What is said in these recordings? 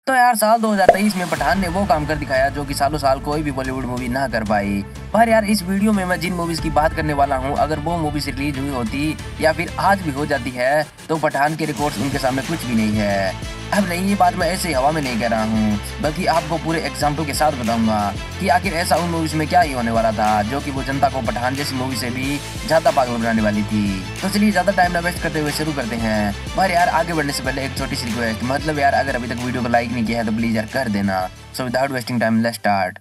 तो यार साल 2023 में पठान ने वो काम कर दिखाया जो कि सालों साल कोई भी बॉलीवुड मूवी ना कर पाई। पर यार इस वीडियो में मैं जिन मूवीज की बात करने वाला हूँ, अगर वो मूवीज रिलीज हुई होती या फिर आज भी हो जाती है तो पठान के रिकॉर्ड्स उनके सामने कुछ भी नहीं है। अब नहीं, ये बात मैं ऐसे हवा में नहीं कह रहा हूँ, बल्कि आपको पूरे एग्जाम्पल के साथ बताऊंगा कि आखिर ऐसा उन मूवीज में क्या ही होने वाला था जो कि वो जनता को पठान जैसी मूवी से भी ज्यादा पागल बनाने वाली थी। तो चलिए ज्यादा टाइम ना वेस्ट करते हुए शुरू करते हैं। पर यार आगे बढ़ने से पहले एक छोटी सी रिक्वेस्ट, मतलब यार अगर अभी तक वीडियो को लाइक नहीं किया है तो प्लीज यार कर देना। So without wasting time let's start.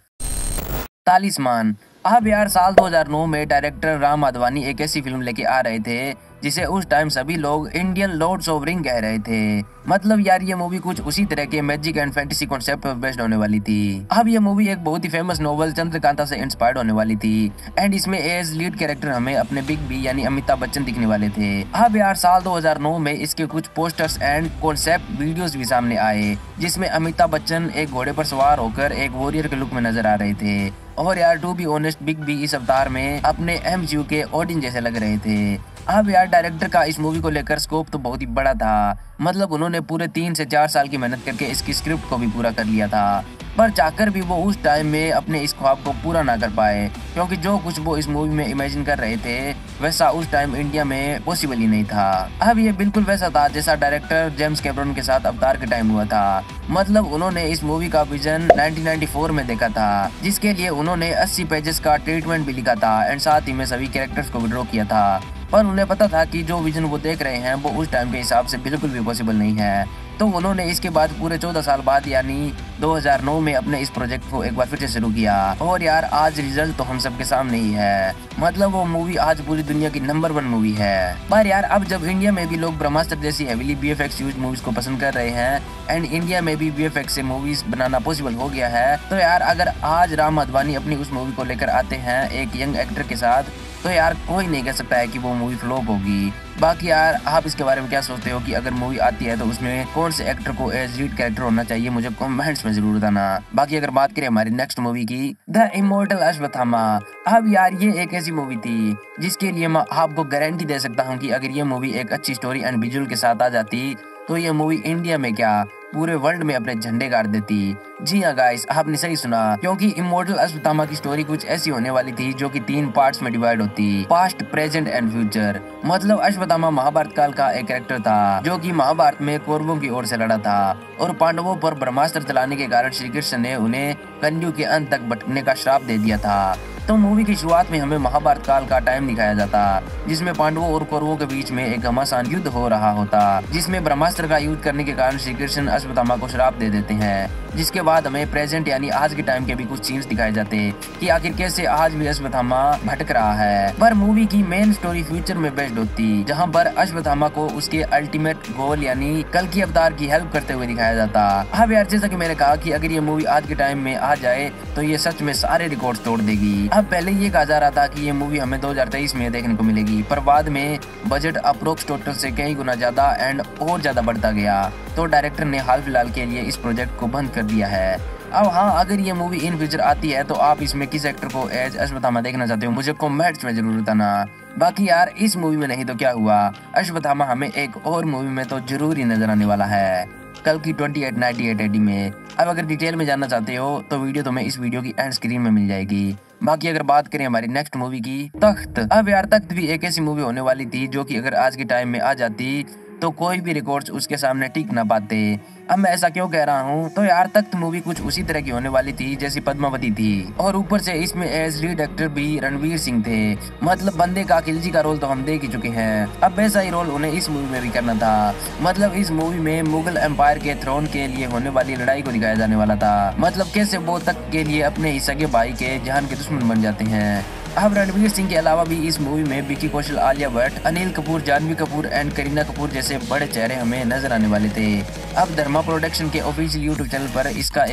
Talisman. अब यार साल 2009 में डायरेक्टर राम माधवानी एक ऐसी फिल्म लेके आ रहे थे जिसे उस टाइम सभी लोग इंडियन लॉर्ड्स ऑफ रिंग कह रहे थे। मतलब यार ये मूवी कुछ उसी तरह के मैजिक एंड फैंटेसी कॉन्सेप्ट पर बेस्ड होने वाली थी। अब ये मूवी एक बहुत ही फेमस नोवेल चंद्रकांता से इंस्पायर्ड होने वाली थी एंड इसमें एज लीड कैरेक्टर हमें अपने बिग बी यानी अमिताभ बच्चन दिखने वाले थे। अब यार साल 2009 में इसके कुछ पोस्टर्स एंड कॉन्सेप्ट वीडियोस भी सामने आए जिसमें अमिताभ बच्चन एक घोड़े पर सवार होकर एक वॉरियर के लुक में नजर आ रहे थे। और यार to be honest big B इस अवतार में अपने एमसीयू के ऑडियंस जैसे लग रहे थे। अब यार डायरेक्टर का इस मूवी को लेकर स्कोप तो बहुत ही बड़ा था। मतलब उन्होंने पूरे 3 से 4 साल की मेहनत करके इसकी स्क्रिप्ट को भी पूरा कर लिया था, पर चाहकर भी वो उस टाइम में अपने इस ख्वाब को पूरा ना कर पाए, क्योंकि जो कुछ वो इस मूवी में इमेजिन कर रहे थे वैसा उस टाइम इंडिया में पॉसिबल ही नहीं था। अब ये बिल्कुल वैसा था जैसा डायरेक्टर जेम्स कैमरन के साथ अवतार के टाइम हुआ था। मतलब उन्होंने इस मूवी का विजन 1994 में देखा था, जिसके लिए उन्होंने 80 पेजेस का ट्रीटमेंट भी लिखा था एंड साथ ही में सभी कैरेक्टर्स को भी ड्रॉ किया था। पर उन्हें पता था कि जो विजन वो देख रहे हैं वो उस टाइम के हिसाब से बिल्कुल भी पॉसिबल नहीं है। तो उन्होंने इसके बाद पूरे 14 साल बाद यानी 2009 में अपने इस प्रोजेक्ट को एक बार फिर से शुरू किया। और यार आज रिजल्ट तो हम सबके सामने ही है। मतलब वो मूवी आज पूरी दुनिया की नंबर 1 मूवी है। पर यार अब जब इंडिया में भी लोग ब्रह्मास्त्र जैसी हेवीली बीएफएक्स यूज मूवीज को पसंद कर रहे हैं एंड इंडिया में भी बीएफएक्स से मूवीज बनाना पॉसिबल हो गया है, तो यार अगर आज राम माधवानी अपनी उस मूवी को लेकर आते हैं एक यंग एक्टर के साथ, तो यार कोई नहीं कह सकता है कि वो मूवी फ्लॉप होगी। बाकी यार आप इसके बारे में क्या सोचते हो कि अगर मूवी आती है तो उसमें कौन से एक्टर को एज लीड कैरेक्टर होना चाहिए, मुझे कमेंट्स में जरूर बताना। बाकी अगर बात करें हमारी नेक्स्ट मूवी की, द इमॉर्टल अश्वत्थामा। अब यार ये एक ऐसी मूवी थी जिसके लिए मैं आपको गारंटी दे सकता हूँ कि अगर ये मूवी एक अच्छी स्टोरी एंड विजुअल के साथ आ जाती तो ये मूवी इंडिया में क्या पूरे वर्ल्ड में अपने झंडे गाड़ देती। जी हाँ गाइस, आपने सही सुना, क्योंकि इमॉर्टल अश्वत्थामा की स्टोरी कुछ ऐसी होने वाली थी जो कि 3 पार्ट्स में डिवाइड होती, पास्ट, प्रेजेंट एंड फ्यूचर। मतलब अश्वत्थामा महाभारत काल का एक कैरेक्टर था जो कि महाभारत में कौरवों की ओर से लड़ा था और पांडवों पर ब्रह्मास्त्र चलाने के कारण श्री कृष्ण ने उन्हें कलयुग के अंत तक भटकने का श्राप दे दिया था। तो मूवी की शुरुआत में हमें महाभारत काल का टाइम दिखाया जाता जिसमें पांडवों और कौरवों के बीच में एक घमासान युद्ध हो रहा होता, जिसमें ब्रह्मास्त्र का यूज करने के कारण श्री कृष्ण अश्वत्थामा को श्राप दे देते हैं। जिसके बाद हमें प्रेजेंट यानी आज के टाइम के भी कुछ सीन्स दिखाए जाते कि आखिर कैसे आज भी अश्वत्थामा भटक रहा है। पर मूवी की मेन स्टोरी फ्यूचर में बेस्ड होती, जहां पर अश्वत्थामा को उसके अल्टीमेट गोल यानी कल की अवतार की हेल्प करते हुए दिखाया जाता। अब यार जैसा कि मैंने कहा कि अगर ये मूवी आज के टाइम में आ जाए तो ये सच में सारे रिकॉर्ड्स तोड़ देगी। अब पहले ये कहा जा रहा था कि ये मूवी हमें 2023 में देखने को मिलेगी, पर बाद में बजट अप्रोक्स टोटल से कई गुना ज्यादा एंड और ज्यादा बढ़ता गया, तो डायरेक्टर ने हाल फिलहाल के लिए इस प्रोजेक्ट को बंद कर दिया है। अब हाँ, अगर ये मूवी इन फ्यूचर आती है तो आप इसमें किस एक्टर को एज अश्वत्थामा देखना चाहते हो, मुझे कमेंट्स में जरूर बताना। बाकी यार इस मूवी में नहीं तो क्या हुआ, अश्वत्थामा हमें एक और मूवी में तो जरूर ही नजर आने वाला है, कल की 2898 AD में। अब अगर डिटेल में जानना चाहते हो तो वीडियो तुम्हें इस वीडियो की एंड स्क्रीन में मिल जाएगी। बाकी अगर बात करें हमारी नेक्स्ट मूवी की, तख्त। अब यार तख्त भी एक ऐसी मूवी होने वाली थी जो कि अगर आज के टाइम में आ जाती तो कोई भी रिकॉर्ड्स उसके सामने टिक ना पाते। अब मैं ऐसा क्यों कह रहा हूँ, तो यार तख्त मूवी कुछ उसी तरह की होने वाली थी जैसी पद्मावती थी, और ऊपर से इसमें एज लीड एक्टर भी रणवीर सिंह थे। मतलब बंदे का खिलजी का रोल तो हम देख ही चुके हैं, अब वैसा ही रोल उन्हें इस मूवी में भी करना था। मतलब इस मूवी में मुगल एम्पायर के थ्रोन के लिए होने वाली लड़ाई को दिखाया जाने वाला था। मतलब कैसे वो तख्त के लिए अपने ही सगे भाई के जान के दुश्मन बन जाते हैं। अब रणवीर सिंह के अलावा भी इस मूवी में विकी कौशल, आलिया भट्ट, अनिल कपूर, जानवी कपूर एंड करीना कपूर जैसे बड़े चेहरे हमें नजर आने वाले थे। अब धर्मा प्रोडक्शन के ऑफिशियल यूट्यूब चैनल पर इसका एक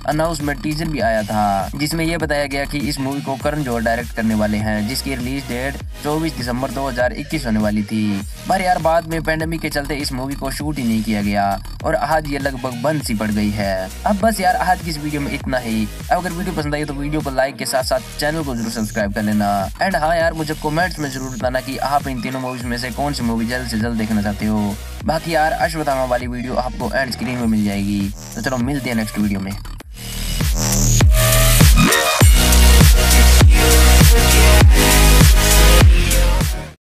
अनाउंसमेंट टीजर भी आया था जिसमें यह बताया गया कि इस मूवी को करण जौहर डायरेक्ट करने वाले हैं, जिसकी रिलीज डेट 24 दिसंबर 2021 होने वाली थी। पर यार बाद में पैंडेमिक के चलते इस मूवी को शूट ही नहीं किया गया और आज ये लगभग बंद सी पड़ गई है। अब बस यार आज की इस वीडियो में इतना ही। अगर वीडियो पसंद आई तो वीडियो को लाइक के साथ साथ चैनल को जरूर सब्सक्राइब कर लेना। एंड हाँ यार, मुझे कमेंट्स में जरूर बताना कि आप इन तीनों मूवीज में से कौन सी मूवी जल्द से जल्द देखना चाहते हो। बाकी यार अश्वत्थामा वाली वीडियो आपको एंड स्क्रीन में मिल जाएगी। तो चलो मिलते हैं नेक्स्ट वीडियो में।